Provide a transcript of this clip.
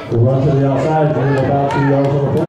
We'll run to the outside, bring it about 2 yards on the play.